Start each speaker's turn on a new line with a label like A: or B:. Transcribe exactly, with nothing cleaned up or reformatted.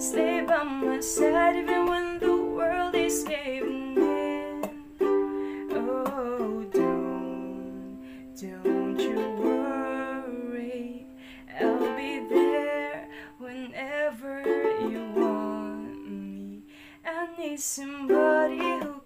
A: Stay by my side even when the world is caving in. Oh, don't, don't you worry, I'll be there whenever you want me. I need somebody who